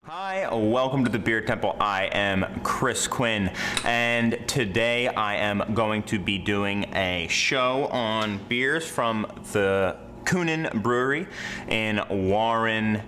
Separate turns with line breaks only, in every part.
Hi, welcome to the Beer Temple. I am Chris Quinn, and today I am going to be doing a show on beers from the Kuhnhenn Brewery in Warren,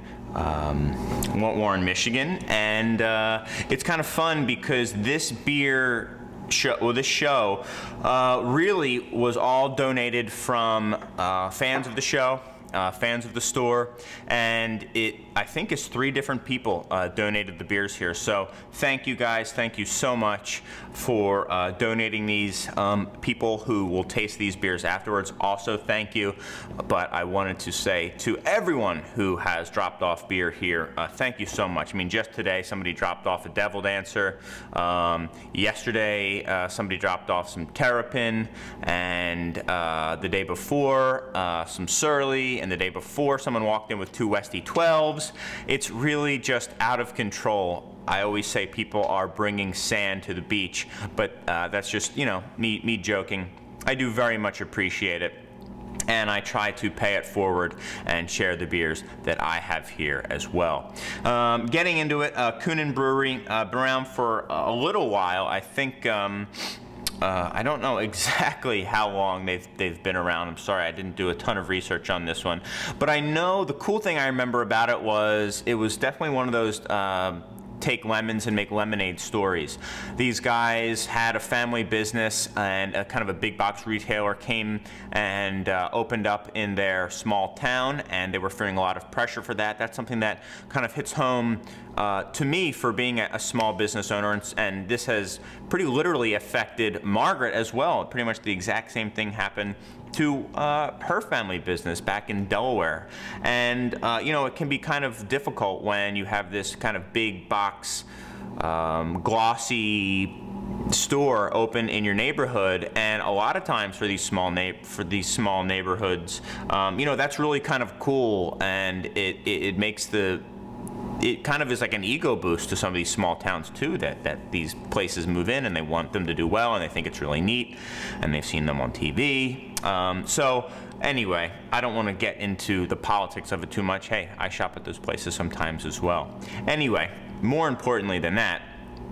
Michigan, and it's kind of fun because this beer show, this show really was all donated from fans of the show. Fans of the store, and I think it's 3 different people donated the beers here. So thank you guys, thank you so much for donating these. People who will taste these beers afterwards, also thank you. But I wanted to say to everyone who has dropped off beer here, thank you so much. I mean, just today somebody dropped off a Devil Dancer. Yesterday somebody dropped off some Terrapin, and the day before some Surly, and the day before someone walked in with 2 Westy 12s. It's really just out of control. I always say people are bringing sand to the beach, but that's just, you know, me joking. I do very much appreciate it, and I try to pay it forward and share the beers that I have here as well. Getting into it, Kuhnhenn Brewery, been around for a little while. I think I don't know exactly how long they've been around. I'm sorry, I didn't do a ton of research on this one. But I know the cool thing I remember about it was definitely one of those take lemons and make lemonade stories. These guys had a family business, and a kind of a big box retailer came and opened up in their small town, and they were feeling a lot of pressure for that. That's something that kind of hits home to me for being a small business owner, and this has pretty literally affected Margaret as well. Pretty much the exact same thing happened to her family business back in Delaware. And you know, it can be kind of difficult when you have this kind of big box glossy store open in your neighborhood, and a lot of times for these small neighborhoods, you know, that's really kind of cool, and it makes it kind of is like an ego boost to some of these small towns too, that these places move in and they want them to do well, and they think it's really neat, and they've seen them on TV. So anyway, I don't want to get into the politics of it too much. Hey, I shop at those places sometimes as well. Anyway, more importantly than that,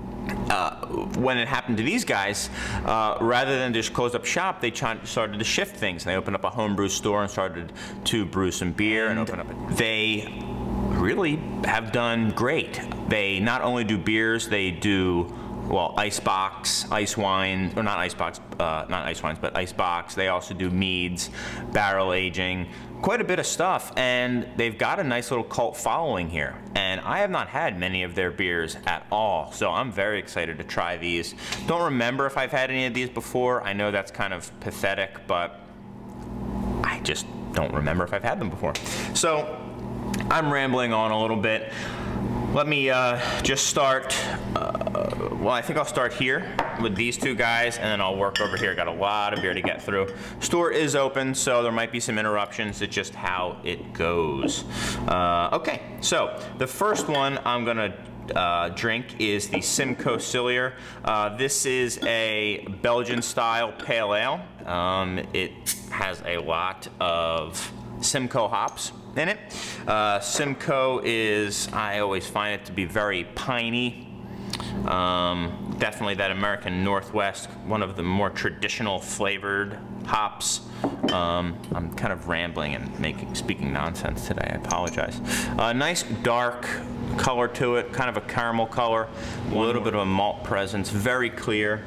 when it happened to these guys, rather than just close up shop, they started to shift things. They opened up a homebrew store and started to brew some beer and open up. They really have done great. They not only do beers, they do, well, icebox, ice wine, or not icebox, not ice wines, but icebox. They also do meads, barrel aging, quite a bit of stuff, and they've got a nice little cult following here. And I have not had many of their beers at all, so I'm very excited to try these. Don't remember if I've had any of these before. I know that's kind of pathetic, but I just don't remember if I've had them before. So I'm rambling on a little bit. Let me just start, well, I think I'll start here with these 2 guys, and then I'll work over here. Got a lot of beer to get through. Store is open, so there might be some interruptions. It's just how it goes. Okay, so the first one I'm gonna drink is the Simcoe Cillier. This is a Belgian style pale ale. It has a lot of Simcoe hops in it. Simcoe is, I always find it to be very piney. Definitely that American Northwest, one of the more traditional flavored hops. I'm kind of rambling and speaking nonsense today, I apologize. Nice dark color to it, kind of a caramel color, a little bit of a malt presence, very clear.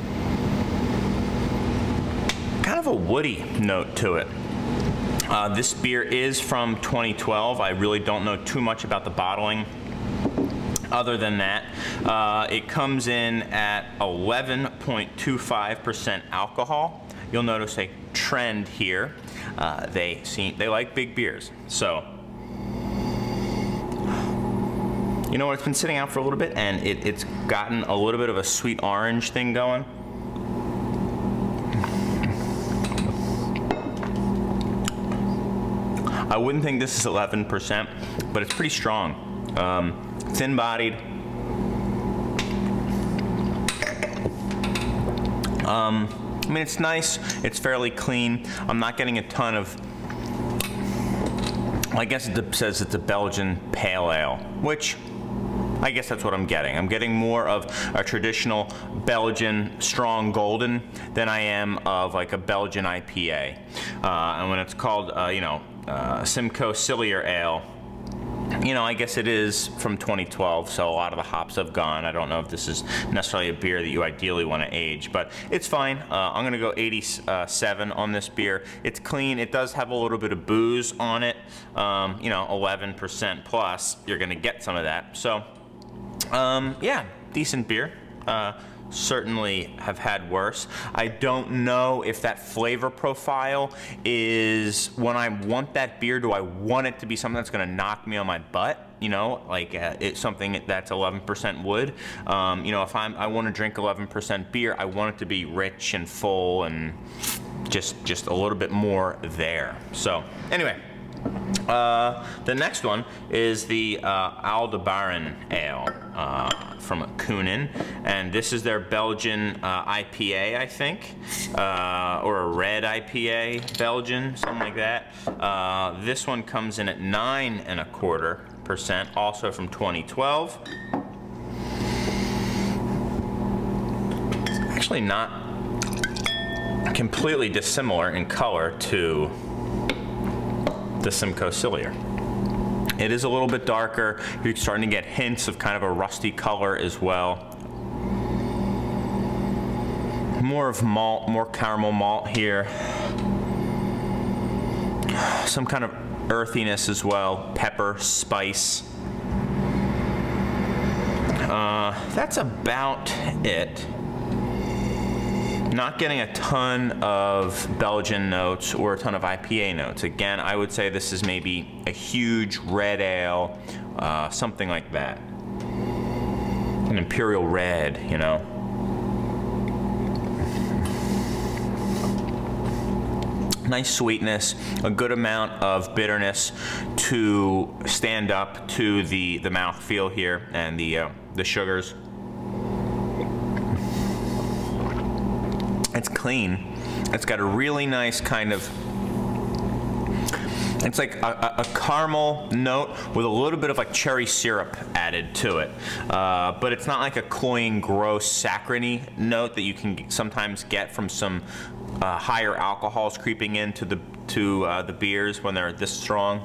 Kind of a woody note to it. This beer is from 2012. I really don't know too much about the bottling other than that. It comes in at 11.25% alcohol. You'll notice a trend here. They like big beers. So, you know what, it's been sitting out for a little bit, and it's gotten a little bit of a sweet orange thing going. I wouldn't think this is 11%, but it's pretty strong. Thin-bodied. I mean, it's nice. It's fairly clean. I'm not getting a ton of I guess it says it's a Belgian pale ale, which I guess that's what I'm getting. I'm getting more of a traditional Belgian strong golden than I am of like a Belgian IPA. And when it's called, Simcoe Cillier Ale, I guess it is from 2012, so a lot of the hops have gone. I don't know if this is necessarily a beer that you ideally want to age, but it's fine. I'm going to go 87 on this beer. It's clean. It does have a little bit of booze on it. 11% plus. You're going to get some of that. So, yeah, decent beer. Certainly have had worse. I don't know if that flavor profile is, when I want that beer, do I want it to be something that's going to knock me on my butt? It's something that's 11% wood. If I want to drink 11% beer, I want it to be rich and full and just a little bit more there. So anyway, the next one is the Aldebaran Ale from Kuhnhenn, and this is their Belgian IPA, I think, or a red IPA, Belgian, something like that. This one comes in at 9.25%, also from 2012. It's actually not completely dissimilar in color to the Simcoe Cillier. It is a little bit darker. You're starting to get hints of kind of a rusty color as well. More of malt, more caramel malt here. Some kind of earthiness as well, pepper, spice. That's about it. Not getting a ton of Belgian notes or a ton of IPA notes. Again, I would say this is maybe a huge red ale, something like that. An imperial red, Nice sweetness, a good amount of bitterness to stand up to the mouthfeel here and the sugars. It's clean. It's got a really nice kind of, it's like a caramel note with a little bit of like cherry syrup added to it. But it's not like a cloying, gross, saccharine note that you can sometimes get from some higher alcohols creeping into the beers when they're this strong.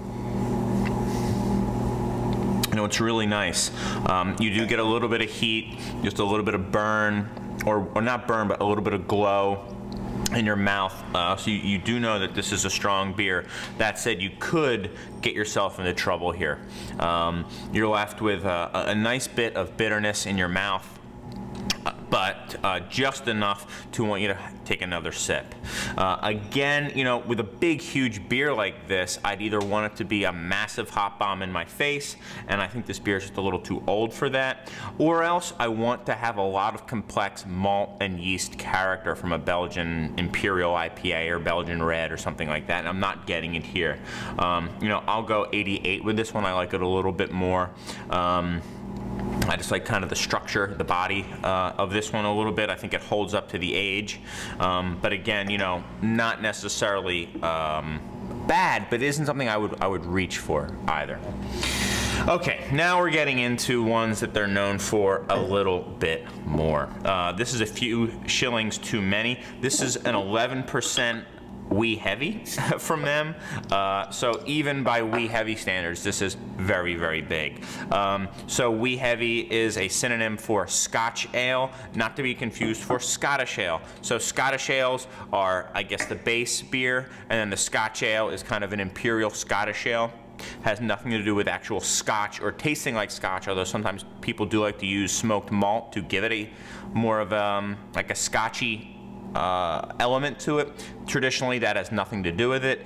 It's really nice. You do get a little bit of heat, just a little bit of burn, or not burn, but a little bit of glow in your mouth. So you do know that this is a strong beer. That said, you could get yourself into trouble here. You're left with a nice bit of bitterness in your mouth, but just enough to want you to take another sip. Again, with a big, huge beer like this, I'd either want it to be a massive hop bomb in my face, and I think this beer is just a little too old for that, or else I want to have a lot of complex malt and yeast character from a Belgian Imperial IPA or Belgian Red or something like that, and I'm not getting it here. I'll go 88 with this one. I like it a little bit more. I just like kind of the structure, the body of this one a little bit. I think it holds up to the age. But again, not necessarily bad, but it isn't something I would reach for either. Okay, now we're getting into ones that they're known for a little bit more. This is a few shillings too many. This is an 11% wee heavy from them. So even by wee heavy standards, this is very, very big. So wee heavy is a synonym for Scotch ale, not to be confused for Scottish ale. So Scottish ales are, I guess, the base beer, and then the Scotch ale is kind of an imperial Scottish ale. Has nothing to do with actual Scotch or tasting like Scotch, although sometimes people do like to use smoked malt to give it a more of like a Scotchy element to it. Traditionally, that has nothing to do with it.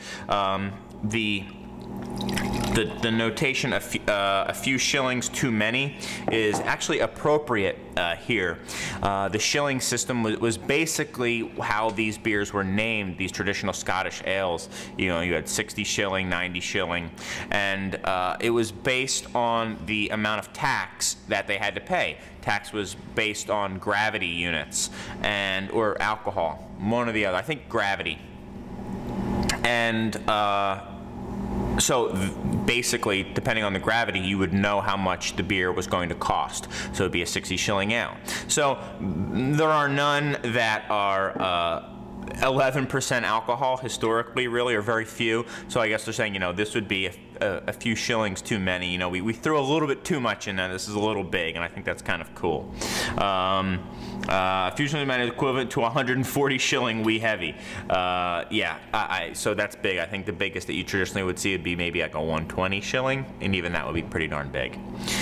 The notation, a few shillings too many, is actually appropriate here. The shilling system was basically how these beers were named, these traditional Scottish ales. You had 60 shilling, 90 shilling, and it was based on the amount of tax that they had to pay. Tax was based on gravity units or alcohol, one or the other. I think gravity. And So basically, depending on the gravity, you would know how much the beer was going to cost. So it'd be a 60 shilling ale. So there are none that are 11% alcohol historically, really, or very few. So I guess they're saying, you know, this would be a few shillings too many. You know, we threw a little bit too much in there. This is a little big, and I think that's kind of cool. A few shillings is equivalent to 140 shilling wee heavy. Yeah, so that's big. I think the biggest that you traditionally would see would be maybe like a 120 shilling, and even that would be pretty darn big.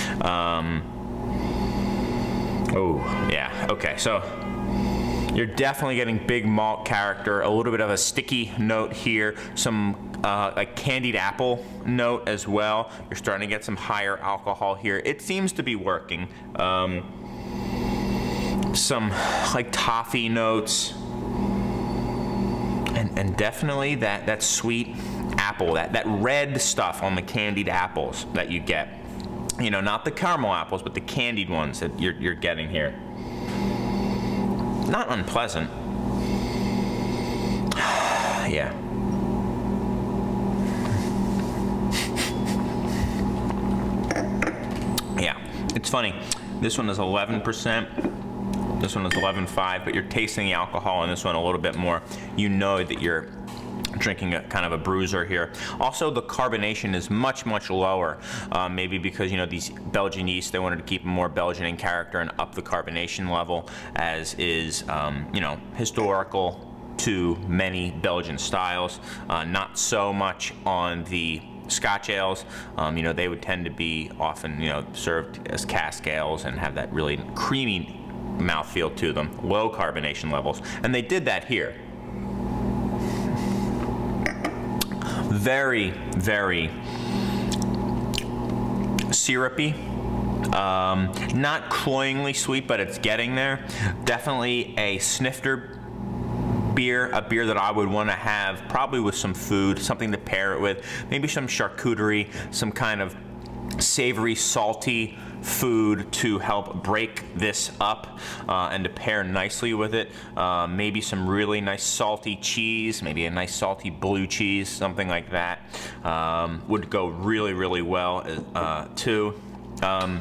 Oh, yeah, okay, so you're definitely getting big malt character, a little bit of a sticky note here, some like candied apple note as well. You're starting to get some higher alcohol here. It seems to be working. Some like toffee notes, and definitely that sweet apple, that red stuff on the candied apples that you get. You know, not the caramel apples, but the candied ones that you're getting here. Not unpleasant. Yeah. Yeah, it's funny. This one is 11%. This one is 11.5, but you're tasting the alcohol in this one a little bit more. You know that you're drinking a kind of a bruiser here. Also, the carbonation is much, much lower. Maybe because, you know, these Belgian yeast, they wanted to keep more Belgian in character and up the carbonation level, as is, you know, historical to many Belgian styles. Not so much on the Scotch ales. You know, they would tend to be often, you know, served as cask ales and have that really creamy mouthfeel to them, low carbonation levels, and they did that here. Very, very syrupy, not cloyingly sweet, but it's getting there. Definitely a snifter beer, a beer that I would want to have probably with some food, something to pair it with, maybe some charcuterie, some kind of savory, salty food to help break this up and to pair nicely with it. Maybe some really nice salty cheese, maybe a nice salty blue cheese, something like that would go really, really well too. A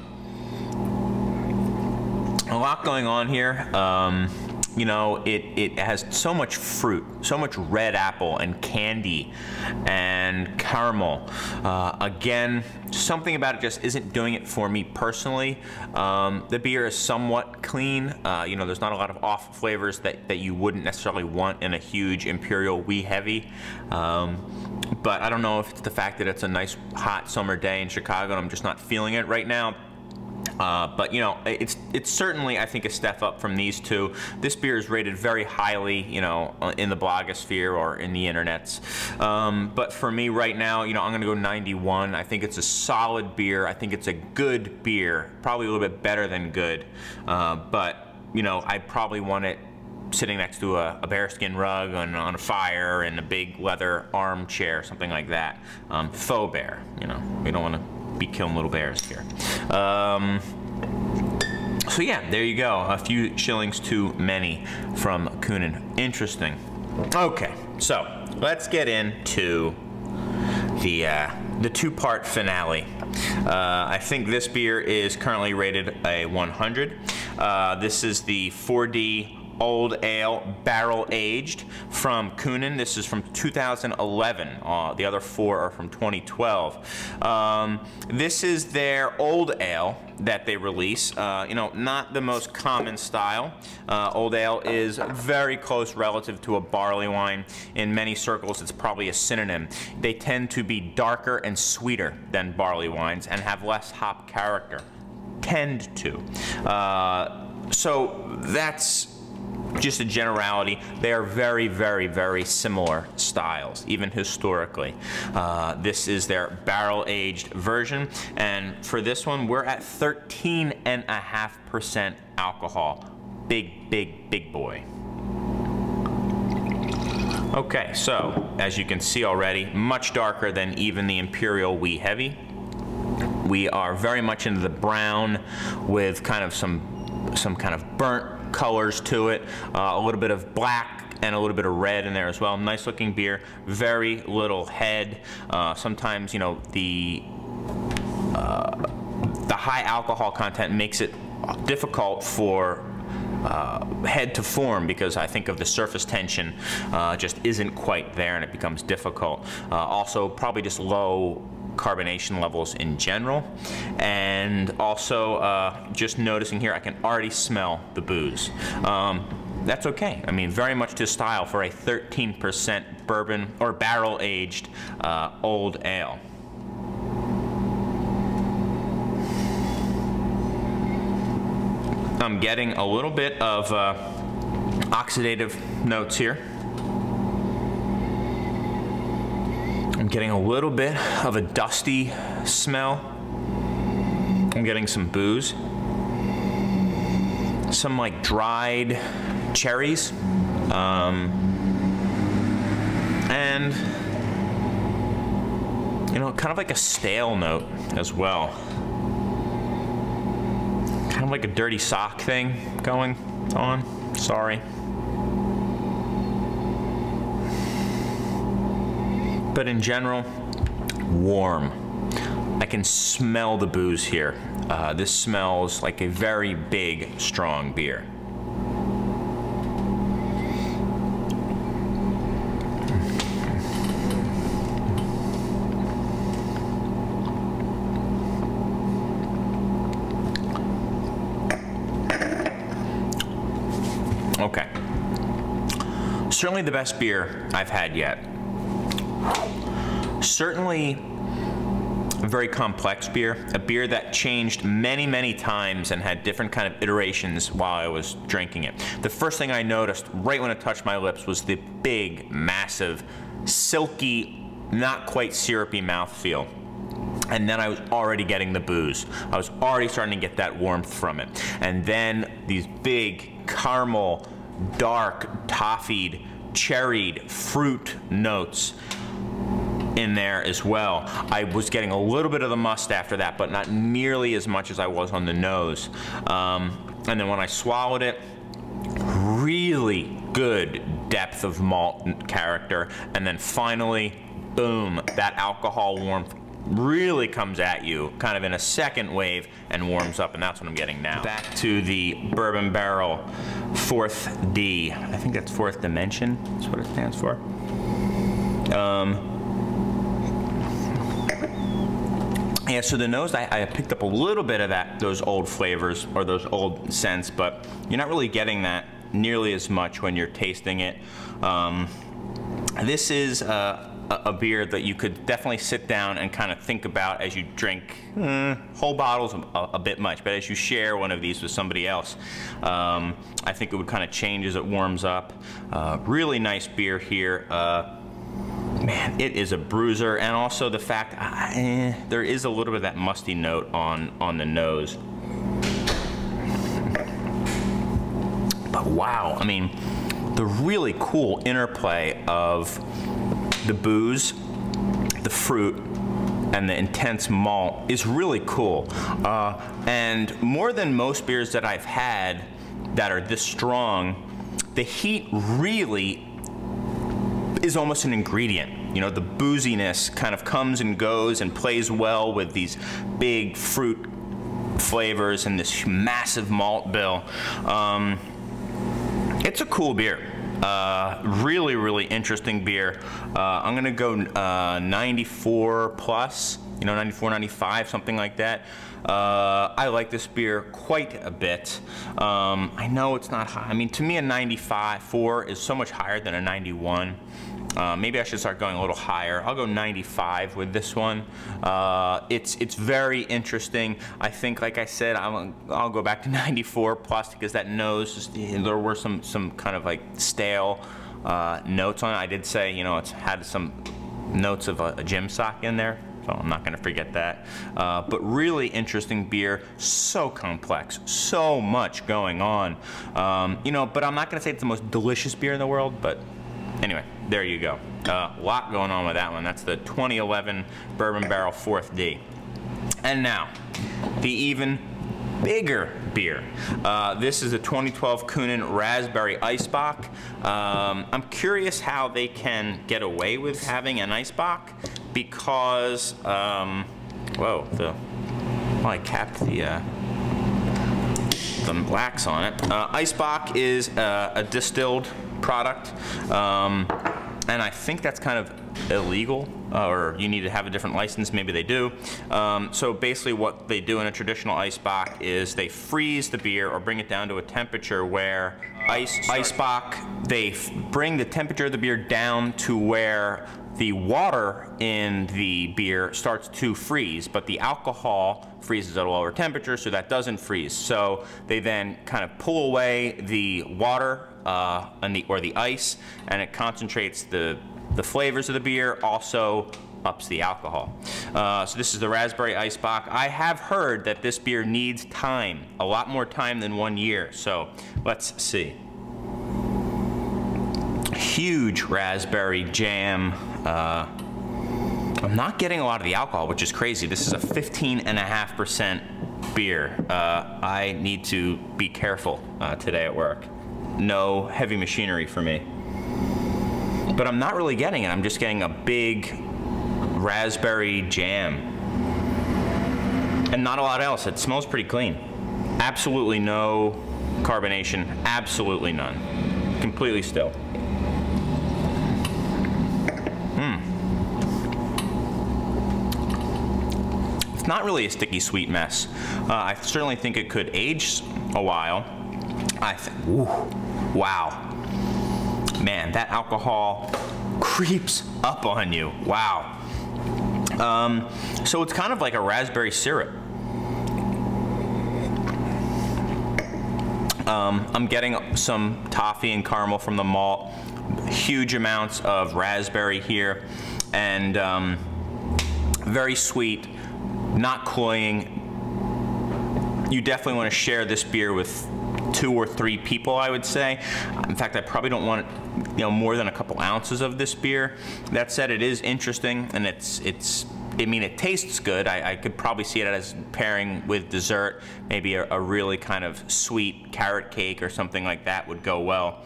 lot going on here. You know, it has so much fruit, so much red apple and candy and caramel. Again, something about it just isn't doing it for me personally. The beer is somewhat clean. You know, there's not a lot of off flavors that you wouldn't necessarily want in a huge Imperial Wee Heavy. But I don't know if it's the fact that it's a nice hot summer day in Chicago and I'm just not feeling it right now. But you know, it's certainly, I think, a step up from these two. This beer is rated very highly, you know, in the blogosphere or in the internets. But for me right now, you know, I'm gonna go 91. I think it's a solid beer. I think it's a good beer, probably a little bit better than good. But you know, I probably want it sitting next to a bearskin rug on a fire in a big leather armchair, something like that. Faux bear, you know, we don't want to be killing little bears here. So yeah, there you go. A few shillings too many from Kuhnhenn. Interesting. Okay, so let's get into the two-part finale. I think this beer is currently rated a 100. This is the 4D Old Ale Barrel Aged from Kuhnhenn. This is from 2011. The other four are from 2012. This is their Old Ale that they release. You know, not the most common style. Old Ale is very close relative to a barley wine. In many circles, it's probably a synonym. They tend to be darker and sweeter than barley wines and have less hop character. Tend to. So that's just a generality. They are very, very, very similar styles, even historically. This is their barrel-aged version, and for this one, we're at 13.5% alcohol. Big, big, big boy. Okay, so as you can see already, much darker than even the Imperial Wee Heavy. We are very much into the brown with kind of some kind of burnt colors to it, a little bit of black and a little bit of red in there as well. Nice looking beer, very little head. Sometimes, you know, the high alcohol content makes it difficult for head to form, because I think of the surface tension just isn't quite there, and it becomes difficult. Also, probably just low carbonation levels in general, and also just noticing here, I can already smell the booze. That's okay. I mean, very much to style for a 13% bourbon or barrel-aged old ale. I'm getting a little bit of oxidative notes here. I'm getting a little bit of a dusty smell. I'm getting some booze. Some like dried cherries. And, you know, kind of like a stale note as well. Kind of like a dirty sock thing going on. Sorry. But in general, warm. I can smell the booze here. This smells like a very big, strong beer. Okay. Certainly the best beer I've had yet. Certainly a very complex beer, a beer that changed many, many times and had different kind of iterations while I was drinking it. The first thing I noticed right when it touched my lips was the big, massive, silky, not quite syrupy mouthfeel. And then I was already getting the booze. I was already starting to get that warmth from it. And then these big caramel, dark, toffeed, cherried fruit notes in there as well. I was getting a little bit of the must after that, but not nearly as much as I was on the nose. And then when I swallowed it, really good depth of malt character. And then finally, boom, that alcohol warmth really comes at you kind of in a second wave and warms up, and that's what I'm getting now. Back to the Bourbon Barrel 4th D. I think that's 4th Dimension. That's what it stands for. Yeah, so the nose, I picked up a little bit of those old flavors or those old scents, but you're not really getting that nearly as much when you're tasting it. This is a beer that you could definitely sit down and kind of think about as you drink. Whole bottles a bit much, but as you share one of these with somebody else, I think it would kind of change as it warms up. Really nice beer here. Man, it is a bruiser, and also the fact there is a little bit of that musty note on the nose. But wow, I mean, the really cool interplay of the booze, the fruit, and the intense malt is really cool. And more than most beers that I've had that are this strong, the heat really is almost an ingredient. You know, the booziness kind of comes and goes and plays well with these big fruit flavors and this massive malt bill. It's a cool beer. Really, really interesting beer. I'm gonna go 94 plus, you know, 94, 95, something like that. I like this beer quite a bit. I know it's not high. I mean, to me, a 94 is so much higher than a 91. Maybe I should start going a little higher. I'll go 95 with this one. It's very interesting. I think, like I said, I'll go back to 94 plus because that nose, there were some kind of like stale notes on it. I did say, you know, it's had some notes of a gym sock in there, so I'm not going to forget that. But really interesting beer, so complex, so much going on. You know, but I'm not going to say it's the most delicious beer in the world, but anyway, there you go. A lot going on with that one. That's the 2011 Bourbon Barrel 4th D. And now, the even bigger beer. This is a 2012 Kuhnhenn Raspberry Ice Bock. I'm curious how they can get away with having an Ice Bock because, whoa, I capped the wax on it. Ice Bock is a distilled product, and I think that's kind of illegal, or you need to have a different license. Maybe they do. So basically what they do in a traditional Ice Bock is they freeze the beer or bring it down to a temperature where Ice Bock, they bring the temperature of the beer down to where the water in the beer starts to freeze, but the alcohol freezes at a lower temperature, so that doesn't freeze. So they then kind of pull away the water or the ice, and it concentrates the flavors of the beer, also ups the alcohol. So this is the Raspberry Ice Bock. I have heard that this beer needs time, a lot more time than 1 year. So let's see. Huge raspberry jam. I'm not getting a lot of the alcohol, which is crazy. This is a 15.5% beer. I need to be careful today at work. No heavy machinery for me. But I'm not really getting it. I'm just getting a big raspberry jam. And not a lot else. It smells pretty clean. Absolutely no carbonation. Absolutely none. Completely still. It's not really a sticky sweet mess. I certainly think it could age a while. Wow. Man, that alcohol creeps up on you. Wow. So it's kind of like a raspberry syrup. I'm getting some toffee and caramel from the malt. Huge amounts of raspberry here, and very sweet, not cloying. You definitely want to share this beer with 2 or 3 people, I would say. In fact, I probably don't want more than a couple ounces of this beer. That said, it is interesting, and I mean, it tastes good. I could probably see it as pairing with dessert. Maybe a really kind of sweet carrot cake or something like that would go well.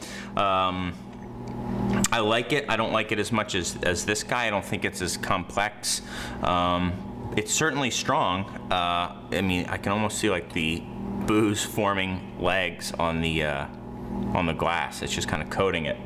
I like it. I don't like it as much as this guy. I don't think it's as complex. It's certainly strong. I mean, I can almost see like the booze forming legs on the glass. It's just kind of coating it.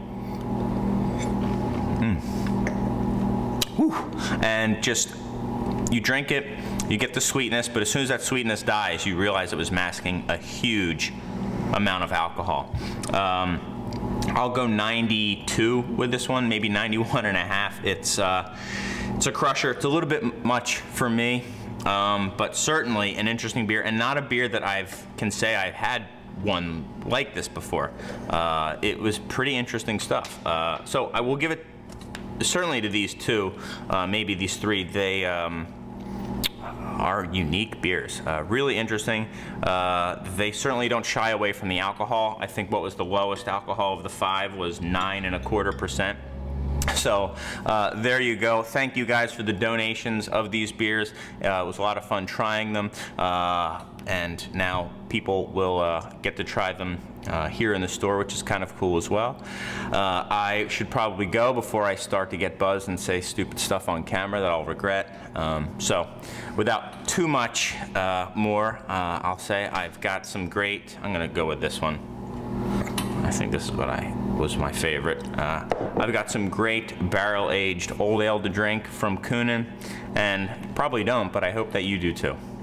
Whew. And just, you drink it, you get the sweetness, but as soon as that sweetness dies, you realize it was masking a huge amount of alcohol. I'll go 92 with this one, maybe 91.5. It's a crusher. It's a little bit much for me, but certainly an interesting beer, and not a beer that can say I've had one like this before. It was pretty interesting stuff. So I will give it certainly to these 2, maybe these 3. They are unique beers. Really interesting. They certainly don't shy away from the alcohol. I think what was the lowest alcohol of the 5 was 9.25%. So there you go. Thank you guys for the donations of these beers. It was a lot of fun trying them, and now people will get to try them here in the store, which is kind of cool as well. I should probably go before I start to get buzzed and say stupid stuff on camera that I'll regret. So without too much more, I'll say I've got some great, I'm going to go with this one. I think this is what was my favorite. I've got some great barrel-aged old ale to drink from Kuhnhenn, and probably don't, but I hope that you do too.